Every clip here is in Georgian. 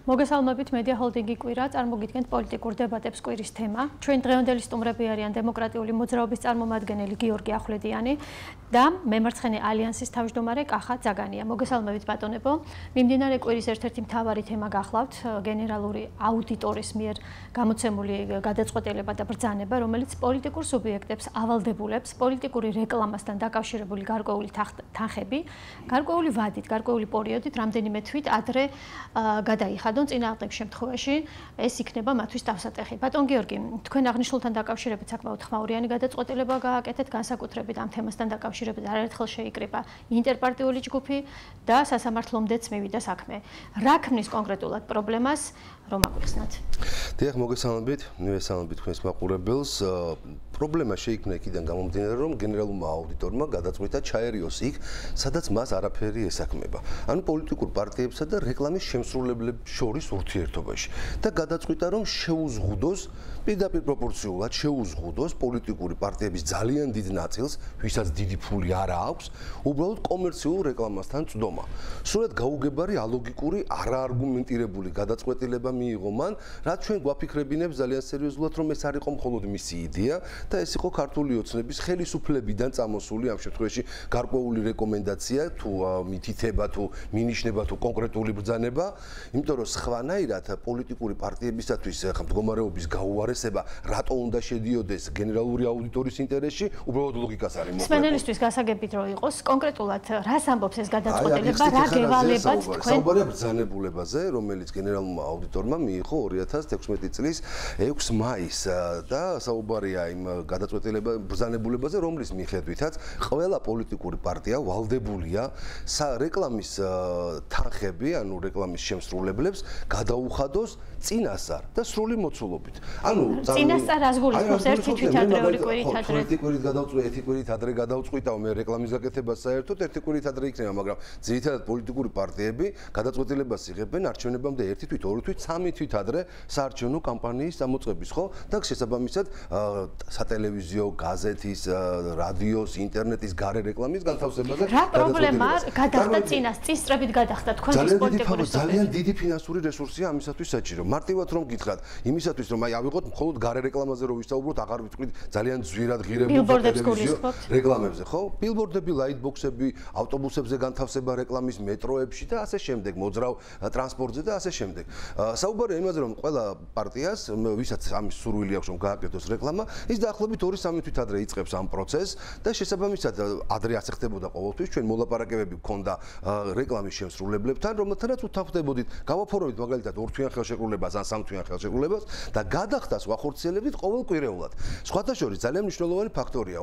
მოგესალმებით მედია ჰოლდინგი კვირა წარმოგიდგენთ პოლიტიკურ დებატებს კვირის თემა. Ჩვენ დღევანდელი სტუმრები არიან დემოკრატიული მოძრაობის წარმომადგენელი გიორგი ახვლედიანი და მემარცხენე ალიანსის თავმჯდომარე კახა ძაგანია. მოგესალმებით ბატონებო. მიმდინარე კვირის ერთ-ერთი მთავარი თემა გახლავთ გენერალური აუდიტორის მიერ გამოცემული გადაწყვეტილება და ბრძანება, რომელიც პოლიტიკურ სუბიექტებს ავალდებულებს პოლიტიკური რეკლამასთან დაკავშირებული გარკვეული თანხები, გარკვეული ვადით, გარკვეული პერიოდით რამდენიმე თვით ადრე გადაიხადონ წინააღმდეგ შემთხვევაში ეს იქნება მათთვის დავსატეხი. ბატონ გიორგი, თქვენ აღნიშნულთან დაკავშირებით საკმაოდ ხმაურიანი გადაწყვეტილება გააკეთეთ, განსაკუთრებით ამ თემასთან დაკავშირებით არაერთხელ შეიკრიბა ინტერპარტიული ჯგუფი და სასამართლომდეც მივიდა საქმე. რა ქმნის კონკრეტულად პრობლემას, რომ აგვიხსნათ? დიახ, მოგესალმებით, მივესალმებით თქვენს მაყურებელს. პრობლემა შეიქმნა იქიდან გამომდინარე, რომ გენერალურმა აუდიტორმა გადაწყვიტა ჩაერიოს იქ, სადაც მას არაფერი ესაქმება. ანუ პოლიტიკურ პარტიებსა და რეკლამის შემსრულებლებს შორის ურთიერთობაში და გადაწყვიტა, რომ შეუზღუდოს პირდაპირ პროპორციულად შეუზღუდოს პოლიტიკური პარტიების ძალიან დიდ ნაწილს, ვისაც დიდი ფული არ აქვს, უბრალოდ კომერციულ რეკლამასთან წვდომა. სრულად გაუგებარი, ალოგიკური, არაარგუმენტირებული გადაწყვეტილება მიიღო მან, რაც ჩვენ გვაფიქრებინებს ძალიან სერიოზულად, რომ ეს არ იყო მხოლოდ მისი იდეა და ეს იყო ქართული ოცნების ხელისუფლებიდან წამოსული ამ შემთხვევაში გარკვეული რეკომენდაცია თუ მითითება თუ მინიშნება თუ კონკრეტული ბრძანება, იმიტომ რომ სხვანაირად პოლიტიკური პარტიებისათვის მდგომარეობის გაუარესება რატო უნდა შედიოდეს გენერალური აუდიტორის ინტერესში, უბრალოდ ლოგიკას არის მოკლედ. სპეციალისტვის გასაგებით რო იყოს, კონკრეტულად რას ამბობს ეს გადაწყვეტილება, რა გევალებათ თქვენ? საუბარია ბრძანებულებაზე, რომელიც გენერალურმა აუდიტორმა მიიღო 2016 წლის 6 მაისს და საუბარია იმ ბრძანებულებაზე, რომლის მიხედვითაც ყველა პოლიტიკური პარტია ვალდებულია რეკლამის თანხები, ანუ რეკლამის შემსრულებლებს გადაუხადოს წინასწარ და სრული მოცულობით. ანუ წინასწარ რას გულისხმობს? ერთი თვით ადრე, ორი კვირით ადრე. ერთი კვირით გადავწყვეტ, ერთი კვირით ადრე გადავწყვიტავ მე რეკლამის გაკეთებას საერთოდ ერთი კვირით ადრე იქნება, მაგრამ ძირითადად პოლიტიკური პარტიები გადაწყვეტილებას იღებენ არჩევნებამდე ერთი თვით, ორი თვით, სამი თვით ადრე საარჩევნო კამპანიის წამოწყების, ხო? და შესაბამისად სატელევიზიო, გაზეთის, რადიოს, ინტერნეტის გარე რეკლამის განთავსებაზე რა პრობლემა გადახდა წინასწრებით გადახდა თქვენთვის პოლიტიკური სუბიექტი? ძალიან დიდი ფინანსური რესურსია ამისათვის საჭირო. მარტივად რომ გითხრათ, იმისათვის რომ ავიღოთ მხოლოდ გარე რეკლამაზე რომ ვისაუბროთ, აღარ ვიტყვით ძალიან ძვირად ღირებულ ტელევიზიო რეკლამებზე, ხო? ბილბორდები, ლაიტბოქსები, ავტობუსებზე განთავსება რეკლამის, მეტროებში და ასე შემდეგ, მოძრავ ტრანსპორტზე და ასე შემდეგ. საუბარია იმაზე, რომ ყველა პარტიას, ვისაც ამის სურვილი აქვს, რომ გააკეთოს რეკლამა, ის დაახლოებით 2-3 თვით ადრე იწყებს ამ პროცესს და შესაბამისად ადრე ასე ხდებოდა ყოველთვის. ჩვენ მოლაპარაკებები გქონდა რეკლამის შემსრულებლებთან, რომელთანაც უთანხმდებოდით, გავაფორმებით მაგალითად 2 თვიან ხელშეკრულებას ან 3 თვიან ხელშეკრულებას და გადახდას ვახორციელებდით ყოველკვირეულად. სხვათა შორის ძალიან მნიშვნელოვანი ფაქტორია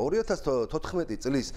2014 წლის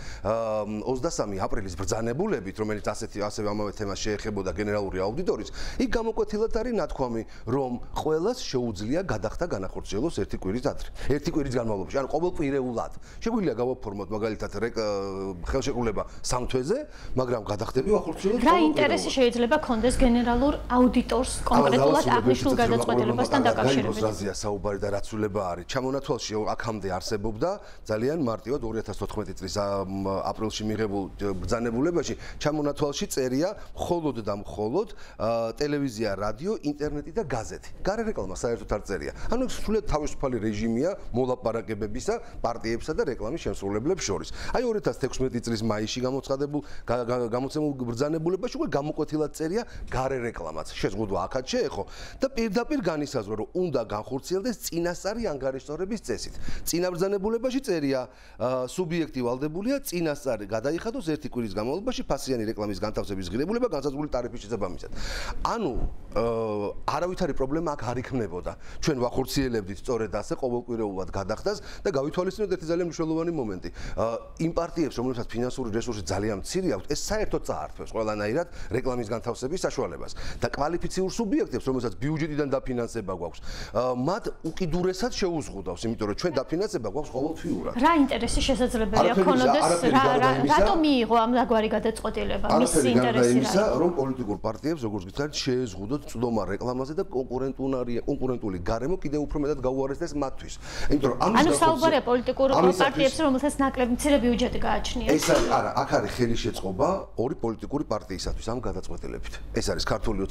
23 აპრილის ბრძანებულებით, რომელიც ასევე ამავე თემას შეეხებოდა გენერალური აუდიტორის, იქ გამოკვეთილად არის ნათქვამი, რომ ყველას შეუძლია გადახდა განახორციელოს ერთი კვირის ადრე. ერთი კვირის განმავლობაში, ანუ ყოველკვირეულად. შეგვიძლია გავაფორმოთ მაგალითად ხელშეკრულება 3 თვეზე, მაგრამ გადახდები ვახორციელოთ. რა ინტერესი შეიძლება ქონდეს გენერალურ აუდიტორს კონკრეტულად აღნიშნულ გადაწყვეტილებასთან დაკავშირებით? რაზეა საუბარი და რაცულება არის? ჩამონათვალში აქამდე არსებობდა ძალიან მარტივად 2014 წლის აპრილში მიღებულ ბრძანებულებაში ჩამონათვალში წერია მხოლოდ და მხოლოდ ტელევიზია, რადიო, ინტერნეტი და გაზეთი. გარე რეკლამა საერთოდ არ წერია. ანუ სრულად თავისუფალი რეჟიმია მოლაპარაკებებისა პარტიებსა და რეკლამის შემსრულებლებს შორის. აი 2016 წლის მაისში გამოცემულ ბრძანებულებაში უკვე გამოკვეთილად წერია გარე რეკლამაც. შეზღუდვა აქაც შეეხო და პირდაპირ განისაზღვრა, რომ უნდა განხორციელდეს წინასწარი ანგარიშტორების წესით. წინა ბრძანებულებაში წერია სუბიექტი ვალდებულია წინასწარ გადაიხადოს ერთი კვირის განმავლობაში ფასიანი რეკლამის განთავსების ღირებულება განსაზღვრული ტარიფის შესაბამისად. ანუ არავითარი პრობლემა აქ არ იქნებოდა. ჩვენ ვახორციელებდით სწორედ ასე ყოველკვირეულად გადახდას და გავითვალისწინოთ ერთი ძალიან მნიშვნელოვანი მომენტი. იმ პარტიებს, რომლებსაც ფინანსური რესურსი ძალიან მცირე აქვთ, ეს საერთოდ წაართვებს ყველანაირად რეკლამის განთავსების საშუალებას და კვალიფიციურ სუბიექტებს, რომელსაც ბიუჯეტიდან დაფინანსება გვაქვს, მათ უკიდურესად შეუზღუდავს, იმიტომ რომ ჩვენ დაფინანსება გვაქვს ყოველთვიურად. რა ინტერესი შესაძლებელია ქონოდეს? რატომ მიიღო ამგვარი გადაწყვეტილება? მისი ინტერესი რა? რომ პოლიტიკურ პარტიებს, როგორც გითხარით, შეეზღუდოთ წვდომა რეკლამაზე და კონკურენტული გარემო კიდევ უფრო მეტად გაუარესდეს მათთვის. იმიტომ რომ ანუ საუბარია პოლიტიკურ პარტიებს, რომელსაც ნაკლებ მცირე ბიუჯეტი გააჩნიათ. ეს არის, არა, აქ არის ხელისშეწყობა ორი პოლიტიკური პარტიისათვის ამ გადაწყვეტილებით. ეს არის ქართული ოცნება და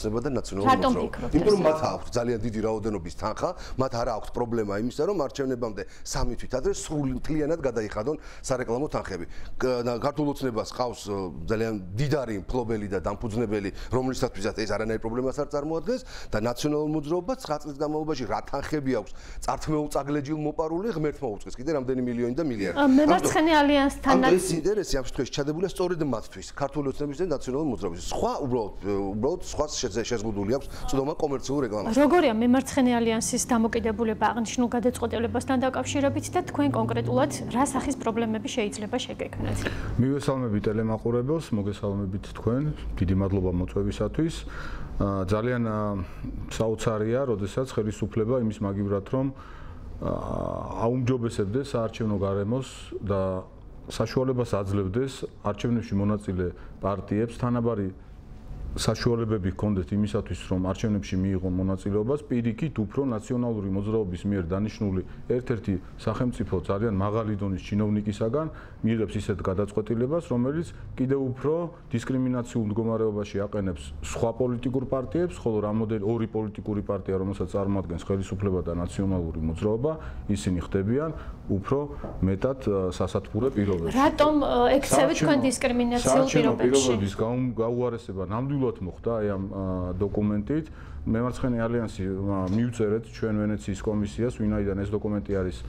ნაციონალურ მოძრაობას. იმიტომ რომ მათ აქვს ძალიან დიდი რაოდენობის თანხა, მათ არ აქვს პრობლემა იმისა, რომ არჩევნებამდე 3 თვით ადრე სრულთლიანად გადაიხადონ სარეკლამო თანხები. ქართულ ოცნებას ყავს ძალიან დიდარი მფლობელი და დამფუძნებელი, რომლისთვისაც ეს არანაირ პრობლემას არ წარმოადგენს და ნაციონალურ მოძრაობას 9 წლის განმავლობაში რა თანხები აქვს წართმეუწაგლეჯილ მოპარული ღმერთმა უწყეს კიდე რამდენი მილიონი და მილიარდი. მემარცხენე ალიანსთან ეს ინტერესი ამ შემთხვევაში ჩადებულია სწორედ მათთვის, ქართული ოცნების და ნაციონალური მოძრაობის. სხვა უბრალოდ სხვა შეზღუდული აქვს წვდომა კომერციულ რეკლამაში. როგორია მემარცხენე ალიანსის დამოკიდებულება აღნიშნულ გადაწყვეტილებასთან დაკავშირებით და თქვენ კონკრეტულად რა სახის პრობლემები შეიძლება შეგექმნათ? მივესალმებით ტელემაყურებელს, მოგესალმებით თქვენ, დიდი მადლობა მოწვევისათვის. ძალიან საოცარია, როდესაც ხელისუფლება იმის მაგივრად რომ აუმჯობესებდეს საარჩევნო გარემოს და საშუალებას აძლევდეს არჩევნებში მონაწილე პარტიებს თანაბარი საშუალებები ჰქონდეთ იმისათვის რომ არჩევნებში მიიღონ მონაწილეობას პირიქით უფრო ნაციონალური მოძრაობის მიერ დანიშნული ერთ-ერთი სახელმწიფო ძალიან მაღალი დონის ჩინოვნიკისაგან მიიღებს ისეთ გადაწყვეტილებას რომელიც კიდევ უფრო დისკრიმინაციულ მდგომარეობაში აყენებს სხვა პოლიტიკურ პარტიებს ხოლო რამოდენიმე ორი პოლიტიკური პარტია რომელსაც წარმოადგენს ხელისუფლება და ნაციონალური მოძრაობა ისინი ხდებიან უფრო მეტად სასათბურე პირობებში რატომ ექცევით თქვენ დისკრიმინაციულ პირობებში გაუარესება ნამდვილად მოხდა აი ამ დოკუმენტით მემარცხენე ალიანსი მიუწერეთ ჩვენ ვენეციის კომისიას ვინაიდან ეს დოკუმენტი არის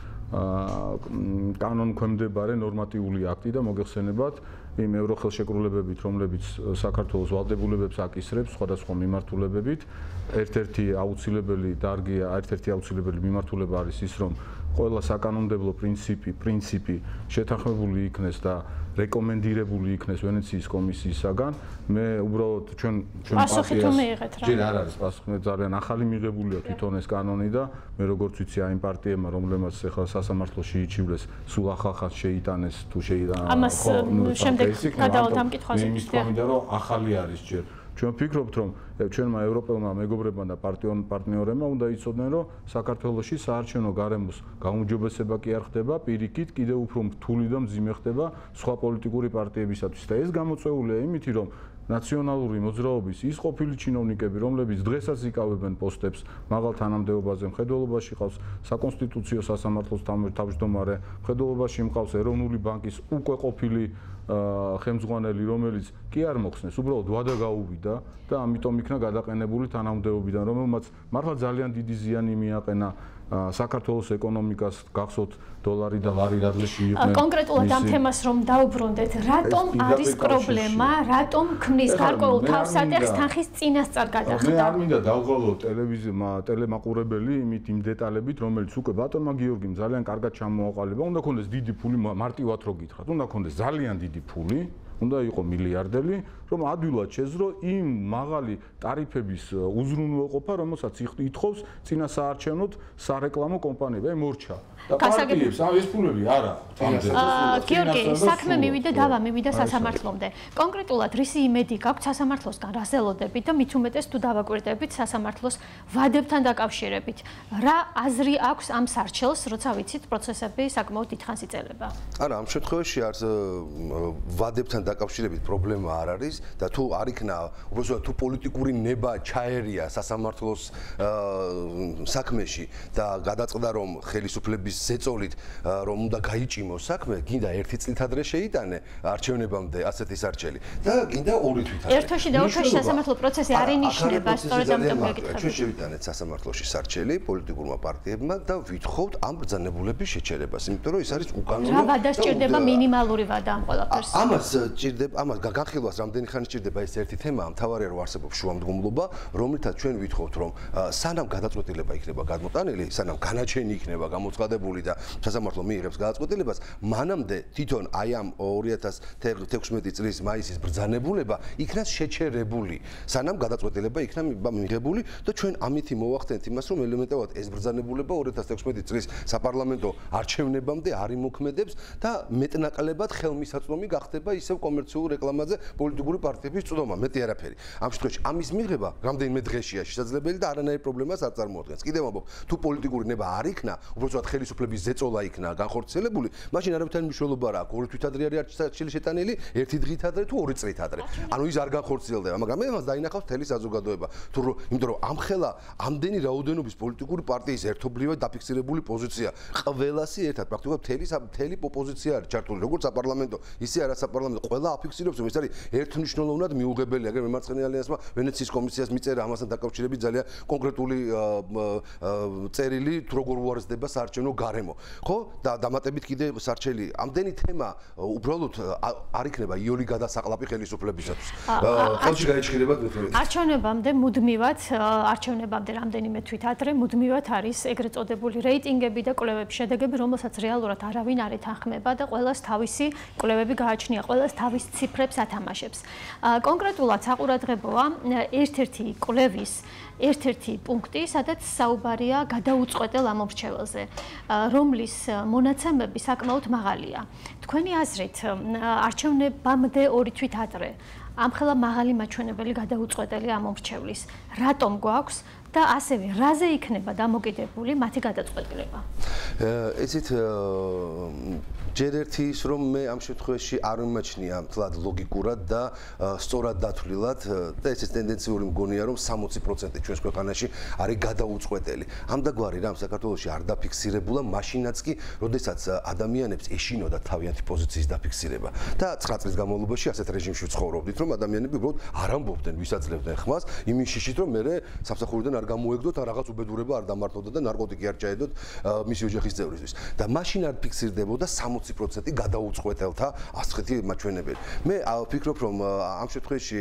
კანონქვემდებარე ნორმატიული აქტი და მოგეხსენებათ იმ ევროხელშეკრულებებით რომლებიც საქართველოს ვალდებულებებს აკისრებს სხვადასხვა მიმართულებებით ერთ-ერთი აუცილებელი დარგია ერთ-ერთი აუცილებელი მიმართულება არის ის რომ ყველა საკანონმდებლო პრინციპი შეთანხმებული იქნეს და რეკომენდირებული იქნეს ვენეციის კომისიისაგან. მე უბრალოდ ჩვენ პასუხი თუ მიიღეთ რა. ჯერ არ არის პასუხი, ძალიან ახალი მიღებულია თვითონ ეს კანონი და მე როგორც ვიცი აი პარტიებმა რომლებმაც ახლა სასამართლოში იჩივლეს, სულ ახალ შეიტანეს თუ შეიტანა. ამას შემდეგ გადავალთ ამ კითხვაზე. იმის თქმა რომ ახალი არის ჯერ. ჩვენ ვფიქრობთ რომ ჩვენმა ევროპელმა მეგობრებმა და პარტნიორებმა უნდა იცოდნენ რომ საქართველოში საარჩევნო გარემოს გაუმჯობესება კი არ ხდება პირიქით კიდევ უფრო რთული და მძიმე ხდება სხვა პოლიტიკური პარტიებისათვის და ეს გამოწვეულია იმითი რომ ნაციონალური მოძრაობის ის ყოფილი ჩინოვნიკები რომლებიც დღესაც იკავებენ პოსტებს მაღალ თანამდებობაზე მხედველობაში ყავს საკონსტიტუციო სასამართლოს თავმჯდომარე მხედველობაში მყავს ეროვნული ბანკის უკვე ყოფილი ხელმძღვანელი რომელიც კი არ მოხსნეს უბრალოდ ვადა გაუვიდა და ამიტომ იქნა გადაყენებული თანამდებობიდან რომელმაც მართლა ძალიან დიდი ზიანი მიაყენა საქართველოს ეკონომიკას გახსოვთ დოლარი და ლარი რადლეში იყვნენ კონკრეტულად ამ თემას რომ დაუბრუნდეთ რატომ არის პრობლემა რატომ ქმნის გარკვეულ თავსატეხს თანხის წინასწარ გადახდა მე არ მინდა დავღალო ტელემაყურებელი იმით იმ დეტალებით რომელიც უკვე ბატონმა გიორგიმ ძალიან კარგად ჩამოაყალიბა უნდა ქონდეს დიდი ფული მარტივად რო გითხრათ უნდა ქონდეს ძალიან დიდი ფული უნდა იყო მილიარდელი რომ ადვილად შეძრო იმ მაღალი ტარიფების უზრუნველყოფა რომელსაც ითხოვს წინა საარჩევნოდ სარეკლამო კომპანიები აი მორჩა და პარტიებს ეს ფულები არა გიორგი საქმე მივიდა სასამართლომდე კონკრეტულად რისი იმედი გაქვთ სასამართლოსგან რა ზელოდებით და მით უმეტეს თუ დავაკვირდებით სასამართლოს ვადებთან დაკავშირებით რა აზრი აქვს ამ სარჩელს როცა ვიცით პროცესები საკმაოდ დიდხანს იწელება არა ამ შემთხვევაში არც ვადებთან დაკავშირებით პრობლემა არ არის და თუ არ იქნა უბრალოდ თუ პოლიტიკური ნება ჩაერია სასამართლოს საქმეში და გადაწყდა რომ ხელისუფლების ზეწოლით რომ უნდა გაიჭიმოს საქმე გინდა 1 წლით ადრე შეიტანე არჩევნებამდე ასეთი სარჩელი და გინდა 2 თვით ადრე ერთში და ორში სასამართლო პროცესი არ ინიშნება სწორედ ამიტომ გეკითხები ჩვენ შევიტანეთ სასამართლოში სარჩელი პოლიტიკურმა პარტიებმა და ვითხოვთ ამ ბრძანებულების შეჩერებას იმიტომ რომ ეს არის უკანონო რა ვადა სჭირდება მინიმალური ვადა ამ ყველაფერს ამას განხილვას რამდენი ხანი სჭირდება ეს ერთი თემაა მთავარია რომ არსებობს შუამდგომლობა რომლითაც ჩვენ ვითხოვთ რომ სანამ გადაწყვეტილება იქნება გადმოტანილი სანამ განაჩენი იქნება გამოცხადებული და სასამართლო მიიღებს გადაწყვეტილებას მანამდე თვითონ აი ამ 2016 წლის მაისის ბრძანებულება იქნას შეჩერებული სანამ გადაწყვეტილება იქნა მიღებული და ჩვენ ამითი მოვახდენთ იმას რომ ელემენტარულად ეს ბრძანებულება 2016 წლის საპარლამენტო არჩევნებამდე არ იმოქმედებს და მეტნაკლებად ხელმისაწვდომი გახდება ისევ კომერციულ რეკლამაზე პოლიტიკური პარტიების წვდომა მეტი არაფერი ამ შემთხვევაში ამის მიღება რამდენიმე დღეშია შესაძლებელი და არანაირ პრობლემას არ წარმოადგენს კიდევ ამბობ თუ პოლიტიკური ნება არ იქნა უბრალოდ ხელისუფლების ზეწოლა იქნა განხორციელებული, მაშინ არავითარი მნიშვნელობა არ აქვს. ორი თვით ადრე არის არჩევნები შეტანილი, ერთი დღით ადრე თუ ორი წლით ადრე. ანუ ის არ განხორციელდება, მაგრამ მე მას დაინახავს მთელი საზოგადოება. იმიტომ რომ ამხელა ამდენი რაოდენობის პოლიტიკური პარტიის ერთობლივად დაფიქსირებული პოზიცია, ყველასი ერთად პრაქტიკულად მთელი ოპოზიცია არის ჩართული, როგორც საპარლამენტო, ისე არასაპარლამენტო, ყველა აფიქსირებს, რომ ეს არის ერთმნიშვნელოვნად მიუღებელი, აგერ მემარცხენე ალიანსმა ვენეციის კომისიას მიწერა ამასთან დაკავშირებით ძალიან კონკრეტული წერილი, თუ როგორ უარესდება საარჩევნო გარემო. ხო? და დამატებით კიდე სარჩელი, ამდენი თემა უბრალოდ არ იქნება იული გადასაყლაპი ხელისუფლებისათვის. ხელში გაიჭირება მეთოდით. არჩევნებამდე მუდმივად, არჩევნებამდე რამდენიმე თვით ადრე მუდმივად არის ეგრეთ წოდებული რეიტინგები და კვლევების შედეგები, რომელსაც რეალურად არავინ არ ეთანხმება და ყველას თავისი კვლევები გააჩნია, ყველას თავის ციფრებს ათამაშებს. კონკრეტულად საყურადღებოა ერთ-ერთი კვლევის ერთ-ერთი პუნქტი, სადაც საუბარია გადაუწყვეტელ ამომრჩეველზე, რომლის მონაცემები საკმაოდ მაღალია. თქვენი აზრით, არჩევნებამდე 2 თვით ადრე ამხელა მაღალი მაჩვენებელი გადაუწყვეტელი ამომრჩევლის რატომ გვაქვს და ასევე რაზე იქნება დამოკიდებული მათი გადაწყვეტილება? ესეთ ჯერ ერთი ის რომ მე ამ შემთხვევაში არ მიმაჩნია მთლად ლოგიკურად და სწორად დათვლილად და ესეც ტენდენციური მგონია რომ 60% ჩვენს ქვეყანაში არის გადაუწყვეტელი. ამდაგვარი რამ საქართველოში არ დაფიქსირებულა, მაშინაც კი, როდესაც ადამიანებს ეშინოდა თავიანთი პოზიციის დაფიქსირება. და 9 წლის განმავლობაში ასეთ რეჟიმში ვცხოვრობდით, რომ ადამიანები უბრალოდ არ ამბობდნენ, ვისაძლებდნენ ხმას, იმის შიშით რომ მე სამსახურიდან არ გამოეგდოთ, ან რაღაც უბედურება არ დამართოთ და ნარკოტიკი არ ჩაედოთ მისი ოჯახის წევრისთვის. და მაშინ არ ფიქსირდებოდა 60% გადაუწყვეტელთა ასეთი მაჩვენებელი. მე ვფიქრობ, რომ ამ შემთხვევაში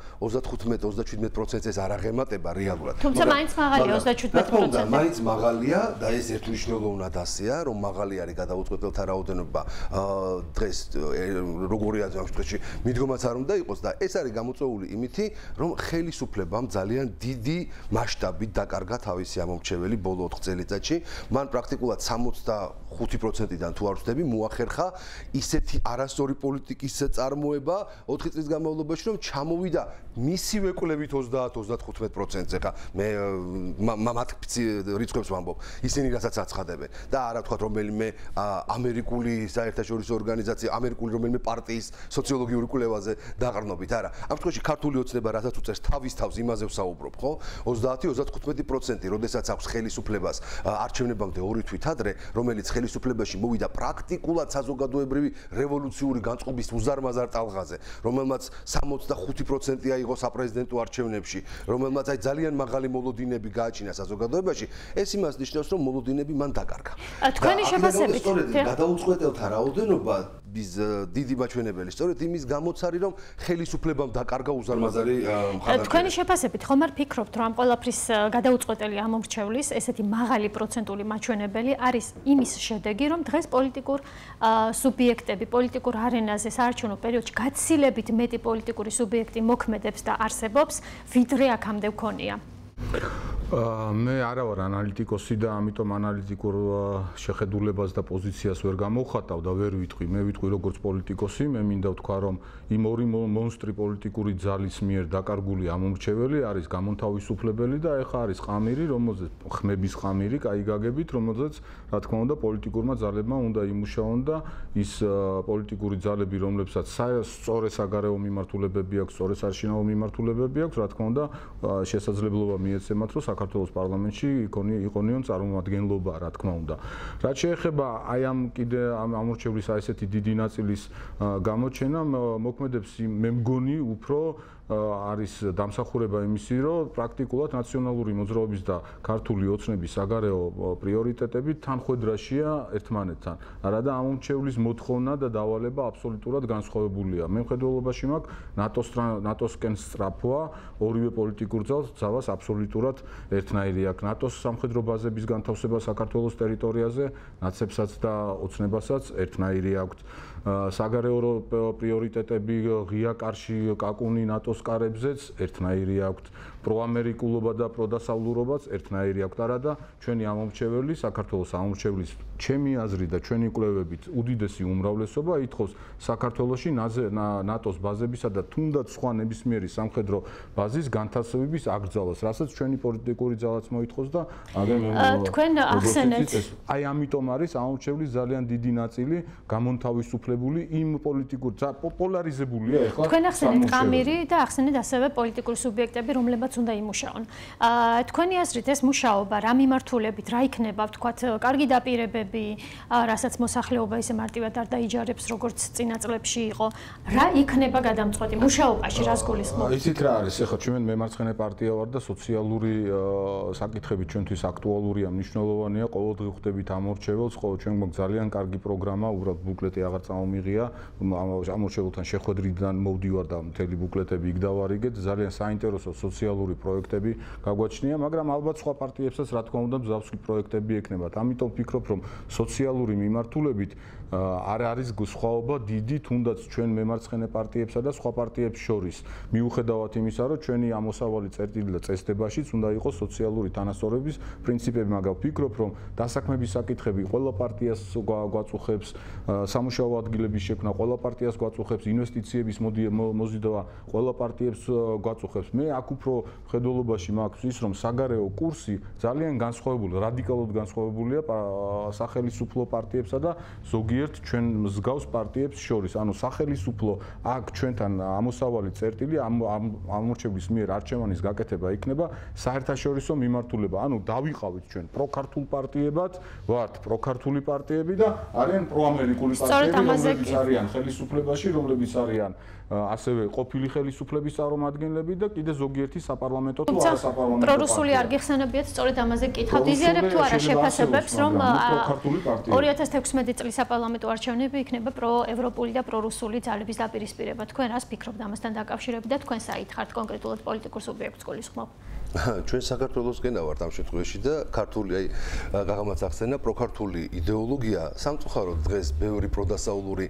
35-37%-ს ეს არ აღემატება რეალურად. თუმცა მაინც მაღალია 37%. მაინც მაღალია და ეს ერთმნიშვნელოვნად ასეა, რომ მაღალი არის გადაუწყვეტელთა რაოდენობა დღეს როგორია ამ შემთხვევაში მიდგომაც არ უნდა იყოს და ეს არის გამოწვეული იმითი, რომ ხელისუფლებამ ძალიან დიდი მასშტაბით დაკარგა თავისი ამომრჩეველი ბოლო 4 წელიწადში. მან პრაქტიკულად 65%-დან თუ არ ვცდები, მოახერხა ისეთი არასწორი პოლიტიკის წარმოება 4 წლის განმავლობაში, რომ ჩამოვიდა მისივე კვლევით 30-35%-ზე. ხა მე მათ რიცხვებს ვამბობ. ისინი რასაც აცხადებენ და არა თქვა რომელიმე ამერიკული საერთაშორისო ორგანიზაცია, ამერიკული რომელიმე პარტიის სოციოლოგიური კვლევაზე დაყრდნობით, არა. ამ შემთხვევაში ქართული ოცნება რასაც უწევს თავის თავს იმაზე ვსაუბრობ, ხო? 30-35%, როდესაც აქვს ხელისუფლებას არჩევნებამდე 2 თვით ადრე, რომელიც ხელისუფლებაში მოვიდა პრაქტიკულად საზოგადოებრივი რევოლუციური განწყობის უზარმაზარ ტალღაზე, რომელმაც 65% აიღო საპრეზიდენტო არჩევნებში, რომელმაც აი ძალიან მაღალი მოლოდინები გააჩინა საზოგადოებაში, ეს იმას ნიშნავს, რომ მოლოდინები მან დაკარგა. თქვენი შეფასებით, გადაუწყვეტელთა რაოდენობა დიდი მაჩვენებელი, სწორედ იმის გამოც არის, რომ ხელისუფლებამ დაკარგა უზარმაზარი მხარდაჭერა. თქვენი შეფასებით, ხომ არ ფიქრობთ, რომ ამ ყველაფრის გადაუწყვეტელი ამომრჩევლის ესეთი მაღალი პროცენტული მაჩვენებელი არის იმის შედეგი, რომ დღეს პოლიტიკურ სუბიექტები, პოლიტიკურ არენაზე საარჩევნო პერიოდში გაცილებით მეტი პოლიტიკური სუბიექტი მოქმედებს და არსებობს, ვიდრე აქამდე ვქონია? მე არა ვარ ანალიტიკოსი და ამიტომ ანალიტიკურ შეხედულებას და პოზიციას ვერ გამოვხატავ და ვერ ვიტყვი. მე ვიტყვი როგორც პოლიტიკოსი, მე მინდა ვთქვა, რომ იმ ორი მონსტრი პოლიტიკური ძალის მიერ დაკარგული ამომრჩეველი არის გამონთავისუფლებელი და ეხა არის ყამირი, რომელზეც ხმების ყამირი, კაი გაგებით, რომელზეც რა თქმა უნდა პოლიტიკურმა ძალებმა უნდა იმუშაონ და ის პოლიტიკური ძალები, რომლებსაც სწორი საგარეო მიმართულებები აქვს, სწორი საშინაო მიმართულებები აქვს, რა თქმა უნდა შესაძლებლობა მიეცემათ, რომ საქართველოს პარლამენტში იყონიონ წარმომადგენლობა, რა თქმა უნდა. რაც შეეხება აი ამ კიდე ამორჩევლის ესეთი დიდი ნაწილის გამოჩენა, მოქმედებს მე მგონი უფრო არის დამსახურება იმისი, რომ პრაქტიკულად ნაციონალური მოძრაობის და ქართული ოცნების საგარეო პრიორიტეტები თანხვედრაშია ერთმანეთთან. არა და ამომრჩევლის მოთხოვნა და დავალება აბსოლუტურად განსხვავებულია. მე მხედველობაში მაქვს ნატოსკენ სწრაფვა, ორივე პოლიტიკურ ძალას აბსოლუტურად ერთნაირი აქვს. ნატოს სამხედრო ბაზების განთავსება საქართველოს ტერიტორიაზე, ნაცებსაც და ოცნებასაც ერთნაირი აქვს. საგარეო პრიორიტეტები ღია კარში კაკუნი ნატოს კარებზეც ერთნაირი აქვს. პროამერიკულობა და პროდასავლურობაც ერთნაირი აქვს და ჩვენი ამომრჩეველი საქართველოს ამომრჩევლის ჩემი აზრით და ჩვენი კვლევებით უდიდესი უმრავლესობა ითხოვს საქართველოში ნატოს ბაზებისა და თუნდაც სხვა ნებისმიერი სამხედრო ბაზის განთავსების აკრძალვას, რასაც ჩვენი პოლიტიკური ძალაც მოითხოვს და თქვენ ახსენეთ აი ამიტომ არის ამომრჩევლის ძალიან დიდი ნაწილი გამონთავისუფლებული იმ პოლიტიკურ პოლარიზებულია ეხლა თქვენ ახსენეთ ყამირი და ახსენეთ ასევე პოლიტიკური სუბიექტები, რომლებიც უნდა იმუშაონ. თქვენი აზრით ეს მუშაობა რა მიმართულებით, რა იქნება, ვთქვათ, კარგი დაპირებები, რასაც მოსახლეობა ისე მარტივად არ დაიჯარებს, როგორც წინა წლებში იყო. რა იქნება გადამწყვეტი მუშაობაში, რას გულისხმობთ? იცით რა არის, ეხლა ჩვენ მემარცხენე პარტია ვარ და სოციალური საკითხები ჩვენთვის აქტუალურია, მნიშვნელოვანია, ყოველდღე ხვდებით ამორჩეველს, ჩვენ გვაქვს ძალიან კარგი პროგრამა, უბრალოდ ბუკლეტი აღარ წამომიღია, ამორჩეველთან შეხვედრიდან მოვდივარ და მთელი ბუკლეტები იქ დავარიგეთ, ძალიან საინტერესო სოციალური პროექტები გაგვაჩნია, მაგრამ ალბათ სხვა პარტიებსაც რა თქმა უნდა მსგავსი პროექტები ექნებათ. ამიტომ ვფიქრობ, რომ სოციალური მიმართულებით არ არის სხვაობა დიდი თუნდაც ჩვენ მემარცხენე პარტიებსა და სხვა პარტიებს შორის. მიუხედავად იმისა, რომ ჩვენი ამოსავალი წერტილი და წესდებაშიც უნდა იყოს სოციალური თანასწორობის პრინციპები, მაგრამ ვფიქრობ, რომ დასაქმების საკითხები ყველა პარტიას გვაწუხებს, სამუშაო ადგილების შექმნა ყველა პარტიას გვაწუხებს, ინვესტიციების მოზიდვა ყველა პარტიებს გვაწუხებს. მე აქ უფრო ხედველობაში მაქვს ის, რომ საგარეო კურსი ძალიან განსხვავებული, რადიკალურად განსხვავებულია სახელმწიფო პარტიებსა და ზოგიერთ ჩვენ მსგავს პარტიებს შორის. ანუ სახელმწიფო აქ ჩვენთან ამოსავალი წერტილი ამორჩევლის მიერ არჩევანის გაკეთება იქნება საერთაშორისო მიმართულება. ანუ დავიყავით ჩვენ პროქართულ პარტიებად, ვართ პროქართული პარტიები და არიან პროამერიკული პარტიები, რომლებიც არიან ხელისუფლებაში, რომლებიც არიან ასევე ყოფილი ხელისუფლების წარმომადგენლები და კიდე ზოგიერთი საპარლამენტო თუ არასაპარლამენტო პრორუსული არ გიხსენებიათ, სწორედ ამაზე გკითხავთ. იზიარებთ თუ არა შეფასებებს, რომ 2016 წლის საპარლამენტო არჩევნები იქნება პროევროპული და პრორუსული ძალების დაპირისპირება. თქვენ რას ფიქრობთ ამასთან დაკავშირებით და თქვენ საითხართ კონკრეტულად პოლიტიკურ სუბიექტს გულისხმობ? ჩვენ საქართველოსკენ ვართ ამ შემთხვევაში და ქართული აი გაღამაც ახსენა პროქართული იდეოლოგია სამწუხაროდ დღეს ბევრი პროდასავლური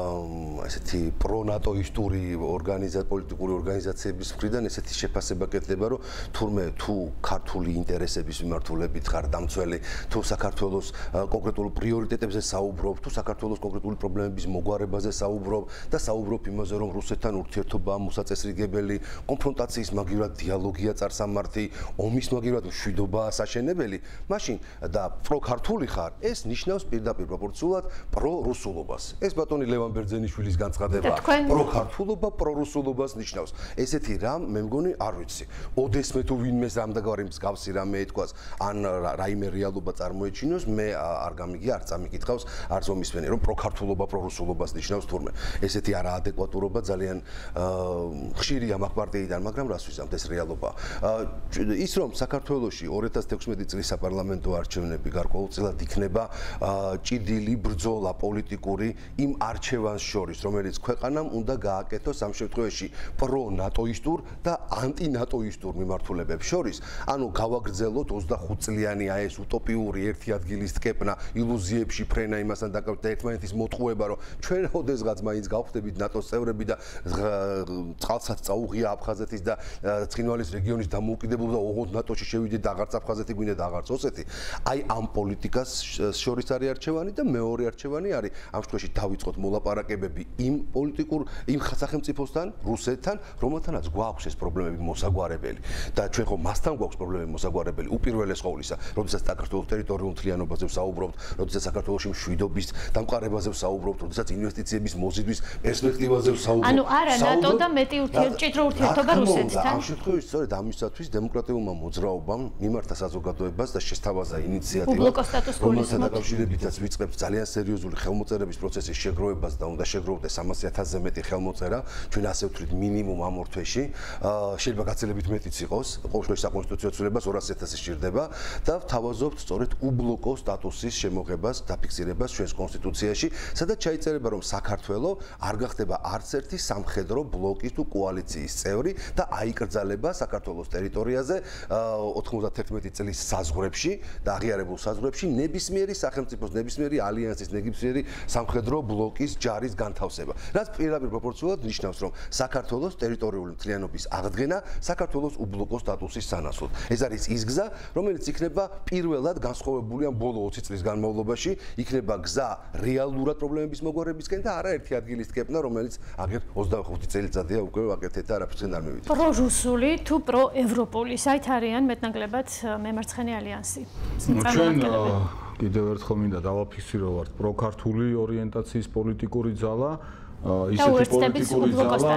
ესეთი პრონატოისტური პოლიტიკური ორგანიზაციების მხრიდან ესეთი შეფასება კეთდება, რომ თურმე თუ ქართული ინტერესების მიმართულებით ხარ დამცველი, თუ საქართველოს კონკრეტულ პრიორიტეტებზე საუბრობ, თუ საქართველოს კონკრეტული პრობლემების მოგვარებაზე საუბრობ და საუბრობ იმაზე, რომ რუსეთთან ურთიერთობა მოსაწესრიგებელი, კონფრონტაციის მაგივრად დიალოგია წარსამართი ომის მაგივრად მშვიდობა საშენებელი, მაშინ და პროქართული ხარ, ეს ნიშნავს პირდაპირ პროპორციულად პრორუსულობას. ეს ბატონი ლევან ბერძენიშვილის განცხადება პროქართულობა პრორუსულობას ნიშნავს. ესეთი რამ მე მგონი არ ვიცი. ოდესმე თუ ვინმეს რამდაგარი მსგავსი რამე ეთქვას, ან რაიმე რეალობა წარმოეჩინოს, მე არ გამიგია, არ წამიკითხავს, არც მომისმენი, რომ პროქართულობა პრორუსულობას ნიშნავს თურმე. ესეთი არაადეკვატურობა ძალიან ხშირია მაგ პარტიიდან, მაგრამ რას ვიზამთ ეს რეალობა. ის რომ საქართველოში 2016 წლის საპარლამენტო არჩევნები გარკვეულწილად იქნება ჭიდილი ბრძოლა პოლიტიკური იმ არჩევანს შორის, რომელიც ქვეყანამ უნდა გააკეთოს ამ შემთხვევაში პრო-ნატოისტურ და ანტი-ნატოისტურ მიმართულებებს შორის. ანუ გავაგრძელოთ 25 წლიანი ეს უტოპიური ერთი ადგილის ტკეპნა, ილუზიებში ფრენა იმასთან დაკავშირებით და ერთმანეთის მოტყუება, რომ ჩვენ ოდესღაც მაინც გავხდებით ნატოს წევრები და წყალსაც წაუღია აფხაზეთის და ცხინვალის რეგიონის დამოუკიდებლობა და ოღონდ ნატოში შევიდეთ და აღარც აფხაზეთი გვინდა და აღარც ოსეთი. აი ამ პოლიტიკას შორის არის არჩევანი და მეორე არჩევანი არის ამ შემთხვევაში დავიწყოთ მოლაპარაკებები იმ სახელმწიფოსთან, რუსეთთან, რომელთანაც გვაქვს ეს პრობლემები მოსაგვარებელი და ჩვენ ხო მასთან გვაქვს პრობლემები მოსაგვარებელი უპირველეს ყოვლისა, როდესაც საქართველოს ტერიტორიულ მთლიანობაზე ვსაუბრობთ, როდესაც საქართველოში მშვიდობის დამყარებაზე ვსაუბრობთ, როდესაც ინვესტიციების მოზიდვის პერსპექტივაზე ვსაუბრობთ. ანუ არა ნატო და მეტი ჭიდრო ურთიერთობა რუსეთთან. ამ შემთხვევაში სწორედ ამისათვის დემოკრატიულმა მოძრაობამ მიმართა საზოგადოებას და შესთავაზა ინიციატივა, რომელთან დაკავშირებითაც ვიწყებთ ძალიან სერიოზული ხელმოწერების პროცესის შეგროვებას და უნდა შეგროვდეს 300,000-ზე მეტი ხელმოწერა, ჩვენ ასე ვთვლით მინიმუმ ამ ორ თვეში, შეიძლება გაცილებით მეტიც იყოს, ყოველ შემთხვევაში საკონსტიტუციო ცვლილებას 200,000 სჭირდება და ვთავაზობთ სწორედ უბლოკო სტატუსის შემოღებას, დაფიქსირებას ჩვენს კონსტიტუციაში, სადაც ჩაიწერება, რომ საქართველო არ გახდება არც ერთი სამხედრო ბლოკის თუ კოალიციის წევრი და აიკრძალება საქართველოს ტერიტორია ტერიტორიაზე 91 წლის საზღვრებში და აღიარებულ საზღვრებში ნებისმიერი სახელმწიფოს, ნებისმიერი ალიანსის, ნებისმიერი სამხედრო ბლოკის ჯარის განთავსება. რაც პირდაპირ პროპორციულად ნიშნავს, რომ საქართველოს ტერიტორიული მთლიანობის აღდგენა საქართველოს უბლოკო სტატუსის სანაცვლოდ. ეს არის ის გზა, რომელიც იქნება პირველად განსხვავებული ამ ბოლო 20 წლის განმავლობაში, იქნება გზა რეალურად პრობლემების მოგვარებისკენ და არა ერთი ადგილის თქებნა, რომელიც აგერ 25 წელიწადია უკვე ვაკეთეთ და არაფერთან არ მივიდა. პრორუსული თუ პროევროპული საით არიან მეტნაკლებად მემარცხენე ალიანსი? ჩვენ კიდევ ერთხელ მინდა დავაფიქსირო პროქართული ორიენტაციის პოლიტიკური ძალა, ისეთი პოლიტიკური ძალა,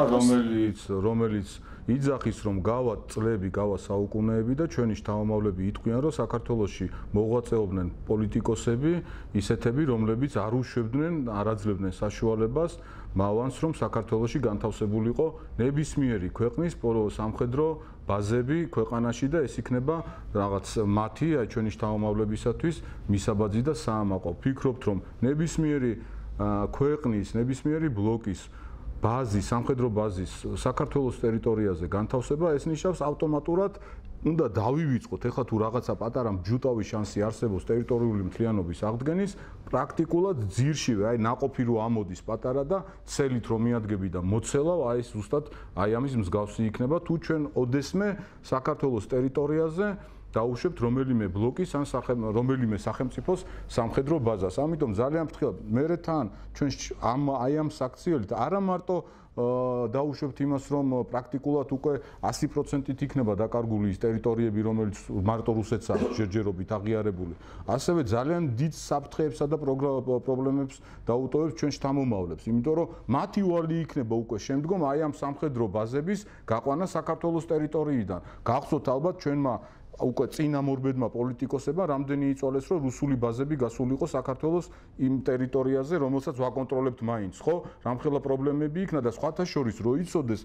რომელიც იძახის, რომ გავა წლები, გავა საუკუნეები და ჩვენი შთამომავლები იტყვიან, რომ საქართველოში მოღვაწეობდნენ პოლიტიკოსები, ისეთები, რომლებიც არ უშვებდნენ, არ აძლევდნენ საშუალებას მავანს, რომ საქართველოში განთავსებულიყო ნებისმიერი ქვეყნის სამხედრო ბაზები ქვეყანაში და ეს იქნება რაღაც მათი, ჩვენი შთამომავლებისათვის მისაბაძი და საამაყო. ვფიქრობთ, რომ ნებისმიერი ქვეყნის, ნებისმიერი ბლოკის ბაზის, სამხედრო ბაზის საქართველოს ტერიტორიაზე განთავსება ეს ნიშნავს ავტომატურად უნდა დავივიწყოთ ეხლა თუ რაღაცა პატარა მჯუტავი შანსი არსებობს ტერიტორიული მთლიანობის აღდგენის პრაქტიკულად ძირშივე აი ნაყოფი რო ამოდის პატარა და ცელით რომ მიადგები და მოცელავ აი ზუსტად აი ამის მსგავსი იქნება თუ ჩვენ ოდესმე საქართველოს ტერიტორიაზე დაუშვებთ რომელიმე ბლოკის ან რომელიმე სახელმწიფოს სამხედრო ბაზას. ამიტომ ძალიან ფრთხილად მე თან ჩვენ აი ამ საქციელით არა მარტო დაუშვებთ იმას რომ პრაქტიკულად უკვე 100%-ით იქნება დაკარგული ის ტერიტორიები რომელიც მარტო რუსეთს აქვს ჯერჯერობით აღიარებული. ასევე ძალიან დიდ საფრთხეებსა და პრობლემებს დაუტოვებს ჩვენ შთამომავლებს. იმიტომ რომ მათი უარი იქნება უკვე შემდგომ აი ამ სამხედრო ბაზების გაყვანა საქართველოს ტერიტორიიდან. გახსოვთ ალბათ ჩვენმა უკვე წინამორბედმა პოლიტიკოსებმა რამდენი იწოლეს რომ რუსული ბაზები გასულიყო საქართველოს იმ ტერიტორიაზე რომელსაც ვაკონტროლებთ მაინც ხო რამხელა პრობლემები იქნა და სხვათა შორის რო იცოდეს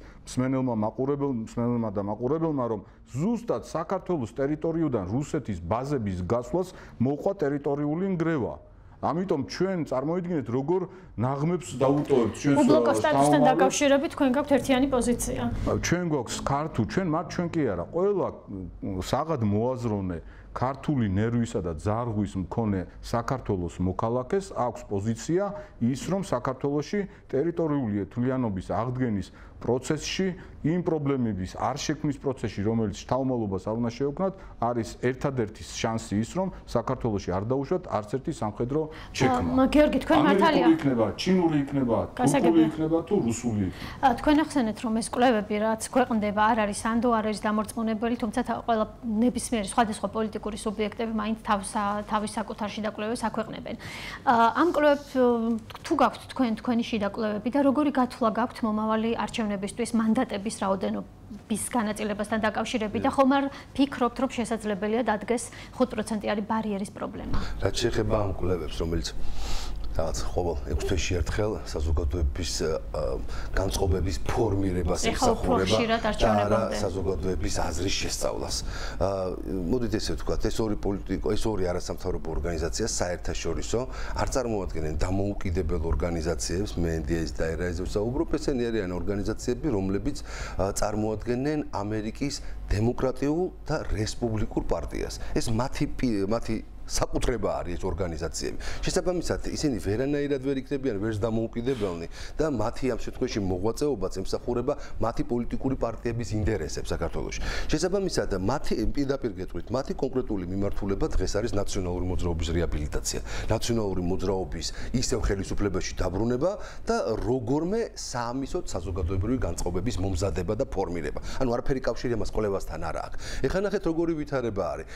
მსმენელმა და მაყურებელმა რომ ზუსტად საქართველოს ტერიტორიიდან რუსეთის ბაზების გასვლას მოყვა ტერიტორიული ნგრევა. ამიტომ ჩვენ წარმოიდგინეთ როგორ ნაღმებს დავუტოვებთ ჩვენს უბლოკო სტატუსთან დაკავშირებით თქვენ გაქვთ ერთიანი პოზიცია. ჩვენ გვაქვს ქართული ჩვენ მათ ჩვენ კი არა ყველა საღად მოაზროვნე ქართული ნერვისა და ძარღვის მქონე საქართველოს მოქალაქეს აქვს პოზიცია ის რომ საქართველოში ტერიტორიული თვლიანობის აღდგენის პროცესში იმ პრობლემების არ შექმნის პროცესში რომელიც შთამომავლობას არ უნდა შეექმნათ არის ერთადერთი შანსი ის რომ საქართველოში არ დაუშვათ არც ერთი სამხედრო შექმნა. გიორგი თქვენ მართალია იქნება ჩინური იქნება თურქული იქნება თუ რუსული იქნება. თქვენ ახსენეთ რომ ეს კვლევები რაც ქვეყნდება არ არის ანდო არ არის დამორწმუნებელი თუმცა ყველა ნებისმიერი სხვადასხვა პოლიტიკური სუბიექტები მაინც თავის საკუთარში დაკვლევებს აქვეყნებენ. ამ კვლევებს თუ გაქვთ თქვენი შიდა კვლევები და როგორი გათვლა გაქვთ მომავალი არჩევნებისთვის მანდატების რაოდენობის განაწილებასთან დაკავშირებით და ხომ არ ფიქრობთ რომ შესაძლებელია დადგეს 5%-იანი ბარიერის პრობლემა? რაც შეეხება ამ კვლევებს რომელიც რაღაც ყოველ 6 თვეში ერთხელ საზოგადოების განწყობების ფორმირებას ეხსახურება და საზოგადოების აზრის შესწავლას. მოდით ესე ვთქვათ, ეს ორი არასამთავრობო ორგანიზაცია საერთაშორისო არ წარმოადგენენ დამოუკიდებელ ორგანიზაციებს, მე NDA-ს და ERA-ს ვსაუბრობ, ესენი არიან ორგანიზაციები, რომლებიც წარმოადგენენ ამერიკის დემოკრატიულ და რესპუბლიკურ პარტიას. ეს მათი საკუთრება არის ეს ორგანიზაციები. შესაბამისად, ისინი ვერანაირად ვერ იქნებიან ვერს დამოუკიდებელნი და მათი ამ შემთხვევაში მოღვაწეობაც ემსახურება მათი პოლიტიკური პარტიების ინტერესებს საქართველოში. შესაბამისად, მათი პირდაპირ გეტყვით, მათი კონკრეტული მიმართულება დღეს არის ნაციონალური მოძრაობის რეაბილიტაცია, ნაციონალური მოძრაობის ისევ ხელისუფლებაში დაბრუნება და როგორმე საამისოდ საზოგადოებრივი განწყობების მომზადება და ფორმირება. ანუ არაფერი კავშირი ამას კვლევასთან არ აქვს. ეხლა ნახეთ როგორი ვითარება არის.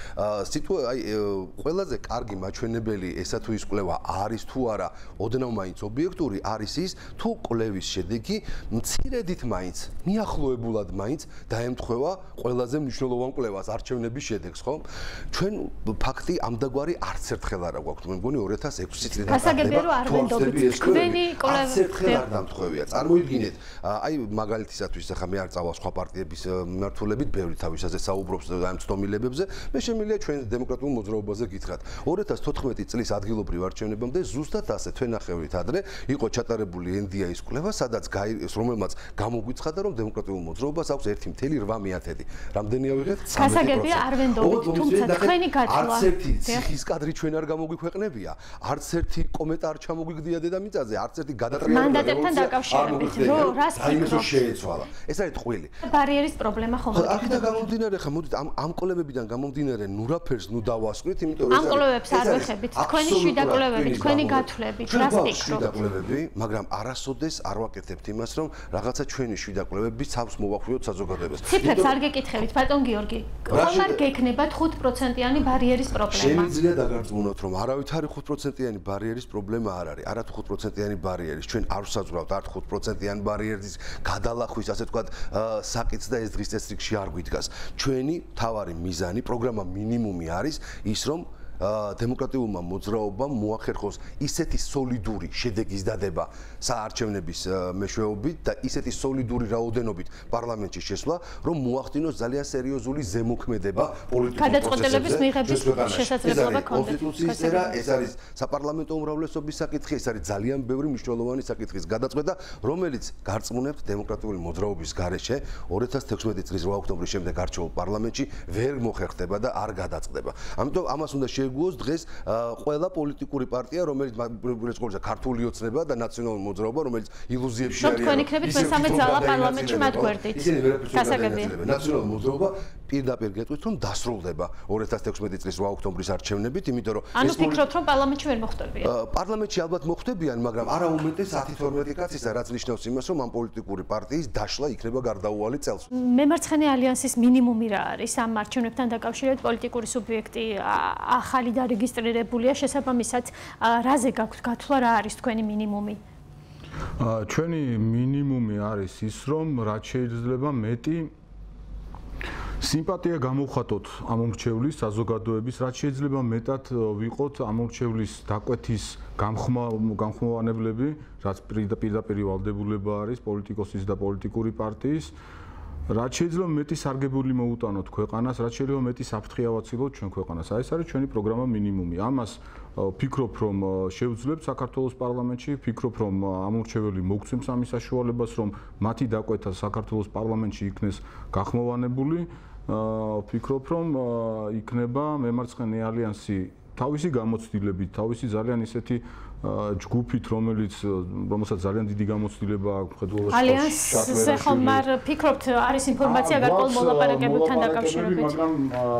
ყველაზე კარგი მაჩვენებელი ესა თუ ის კვლევა არის თუ არა ოდნავ მაინც ობიექტური არის ის თუ კვლევის შედეგი მცირედით მაინც მიახლოებულად მაინც დაემთხვევა ყველაზე მნიშვნელოვან კვლევას არჩევნების შედეგს ხო ჩვენ ფაქტი ამდაგვარი არც ერთხელ არ გვაქვს მე მგონი 2006 წლიდან გასაგებია რომ არ ვენდობთ თქვენი კვლევა ერთხელ არ დამთხვევია წარმოიდგინეთ აი მაგალითისათვის ახლა მე არ წავალ სხვა პარტიების მიმართულებით ბევრი თავისაზე საუბრობს და ამ ცდომილებებზე მე შემიძლია ჩვენ დემოკრატიულ მოძრაობაზე გითხრათ მითხრათ 2014 წლის ადგილობრივ არჩევნებამდე ზუსტად ასე თვენახევრით ადრე იყო ჩატარებული NDI-ის კვლევა, სადაც რომელმაც გამოგვიცხადა, რომ დემოკრატიულ მოძრაობას აქვს 1.8 მიათედი. რამდენი ავიღეთ? 13%. გასაგებია არ ვენდობით, თუმცა თქვენი გათვლა. არც ერთი ციხის კადრი ჩვენ არ გამოგვიქვეყნებია, არც ერთი კომენტარი არ ჩამოგვიგდია დედამიწაზე, არც ერთი გადატრიალება მანდატებთან დაკავშირებით, რას ფიქრობთ? შეეცვალა. ეს არის ტყვილი. ბარიერის პრობლემა ხომ არ აქედან გამომდინარე, ხა მოდით ამ კვლევებიდან გამომდინარე ნურაფერს ნუ დავასკვრით, იმიტომ რომ ამ კვლევებს არ ვეხებით, თქვენი შვიდა კვლევები, თქვენი გათვლებით, რას ფიქრობთ? შვიდა კვლევები, მაგრამ არასოდეს არ ვაკეთებთ იმას, რომ რაღაცა ჩვენი შვიდა კვლევები ცავს მოვახვიოთ საზოგადოებას. ციფრებს არ გეკითხებით, ბატონ გიორგი. ხომ გექნება 5%-იანი ბარიერის პრობლემა? შემიძლია დაგარწმუნოთ, რომ არავითარი 5%-იანი ბარიერის პრობლემა არ არის. არა 5%-იანი ბარიერის, ჩვენ არ ვსაძვრავთ არ 5%-იანი ბარიერის გადალახვის, ასე ვთქვათ, საკითხს და ეს დღის წესრიგში არ გვიდგას. ჩვენი თავარი მიზანი, პროგრამა მინიმუმი არის ის, რომ დემოკრატიულმა მოძრაობამ მოახერხოს ისეთი სოლიდური შედეგის დადება საარჩევნების მეშვეობით და ისეთი სოლიდური რაოდენობით პარლამენტში შესვლა, რომ მოახდინოს ძალიან სერიოზული ზემოქმედება პოლიტიკურ გადაწყვეტილების მიღების შესაძლებლობა ქონდეს. კონსტიტუციის წერა, ეს არის საპარლამენტო უმრავლესობის საკითხი, ეს არის ძალიან ბევრი მნიშვნელოვანი საკითხის გადაწყვეტა, რომელიც გარწმუნებთ დემოკრატიული მოძრაობის გარეშე 2016 წლის 8 ოქტომბრის შემდეგ არჩეულ პარლამენტში ვერ მოხერხდება და არ გადაწყდება. ამიტომ ამას უნდა გუოს დღეს ყველა პოლიტიკური პარტია, რომელიც უბრალოდ ქართული ოცნება და ნაციონალური მოძრაობა, რომელიც ილუზიებში არის. თქვენ იქნებით მესამე ძალა პარლამენტში მათ გვერდით. გასაგებია. ნაციონალური მოძრაობა პირდაპირ გეტყვით, რომ დასრულდება 2016 წლის 8 ოქტომბრის არჩევნებით, იმიტომ რომ ანუ ფიქრობთ, რომ პარლამენტში ვერ მოხდებიან? პარლამენტში ალბათ მოხდებიან, მაგრამ არა უმეტეს 10-12 კაცისა, რაც ნიშნავს იმას, რომ ამ პოლიტიკური პარტიის დაშლა იქნება გარდაუვალი წელს. მემარცხენე ალიანსის მინიმუმი რა არის? ამ არჩევნებთან დაკავშირებით პოლიტიკური სუბიექტი ახალი დარეგისტრირებულია, შესაბამისად, რაზე გაქვთ გათვლა, რა არის თქვენი მინიმუმი? ჩვენი მინიმუმი არის ის, რომ რაც შეიძლება მეტი სიმპათია გამოვხატოთ ამომრჩევლის საზოგადოების, რაც შეიძლება მეტად ვიყოთ ამომრჩევლის დაკვეთის გამხმოვანებლები, რაც პირდაპირ ვალდებულება არის პოლიტიკოსის და პოლიტიკური პარტიის. რაც შეიძლება მეტი სარგებელი მოუტანოთ ქვეყანას, რაც შეიძლება მეტი საფრთხე ავაცილოთ ჩვენ ქვეყანას. ეს არის ჩვენი პროგრამა მინიმუმი. ამას ფიქრობ, რომ შევძლებთ საქართველოს პარლამენტში, ფიქრობ, რომ ამორჩეველი მოგცემს ამის საშუალებას, რომ მათი დაკვეთა საქართველოს პარლამენტში იქნეს გახმოვანებული. ფიქრობ, რომ იქნება მემარცხენე ალიანსი თავისი გამოცდილებით, თავისი ძალიან ისეთი ჯგუფით, რომელსაც ძალიან დიდი გამოცდილება აქვს მხედველობაში. ალიანსზე ხომ არ ფიქრობთ, არის ინფორმაცია გარკვეულ მოლაპარაკებებთან დაკავშირებით? მაგრამ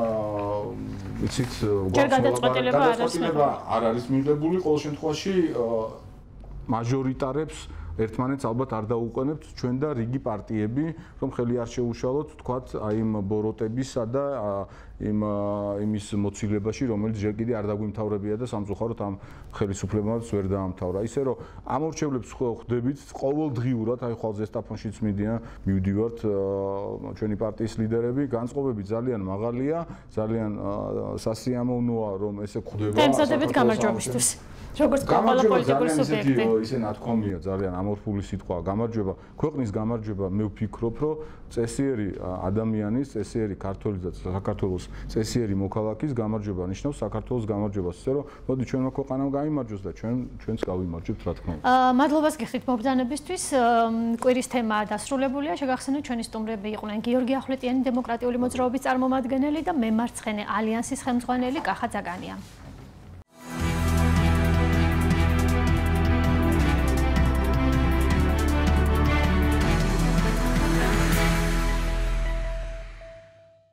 იცით, გადაწყვეტილება არ არის მიღებული, ყოველ შემთხვევაში მაჟორიტარებს ერთმანეთს ალბათ არ დაუყენებთ ჩვენ და რიგი პარტიები, რომ ხელი არ შეუშალოთ, თქვათ, აი იმ ბოროტებისა და იმის მოცილებაში, რომელიც ჯერ კიდე არ დაგვიმთავრებია და სამწუხაროდ ამ ხელისუფლებამაც ვერ დაამთავრა. ისე რომ ამორჩევლებს ხვდებით ყოველდღიურად, აი ხვალ ზესტაფონშიც მივდივართ ჩვენი პარტიის ლიდერები, განწყობები ძალიან მაღალია, ძალიან სასიამოვნოა, რომ ესე ხვდება. თემსადებით გამარჯვებისთვის. როგორც ყველა პოლიტიკური სუბიექტი. ისე ნათქვამია ძალიან ამორფული სიტყვა, გამარჯვება, ქვეყნის გამარჯვება, მე ვფიქრობ, რომ წესიერი ადამიანის, წესიერი ქართველის და საქართველოს წესიერი მოქალაქის გამარჯვება ნიშნავს საქართველოს გამარჯვებას. ისე რომ მოდი ჩვენმა ქვეყანამ გაიმარჯვოს და ჩვენც გავიმარჯვებთ, რა თქმა უნდა. მადლობას გიხდით მობრძანებისთვის. კვირის თემა დასრულებულია. შეგახსენოთ, ჩვენი სტუმრები იყვნენ გიორგი ახვლეტიანი დემოკრატიული მოძრაობის წარმომადგენელი და მემარცხენე ალიანსის ხელმძღვანელი კახა ძაგანია.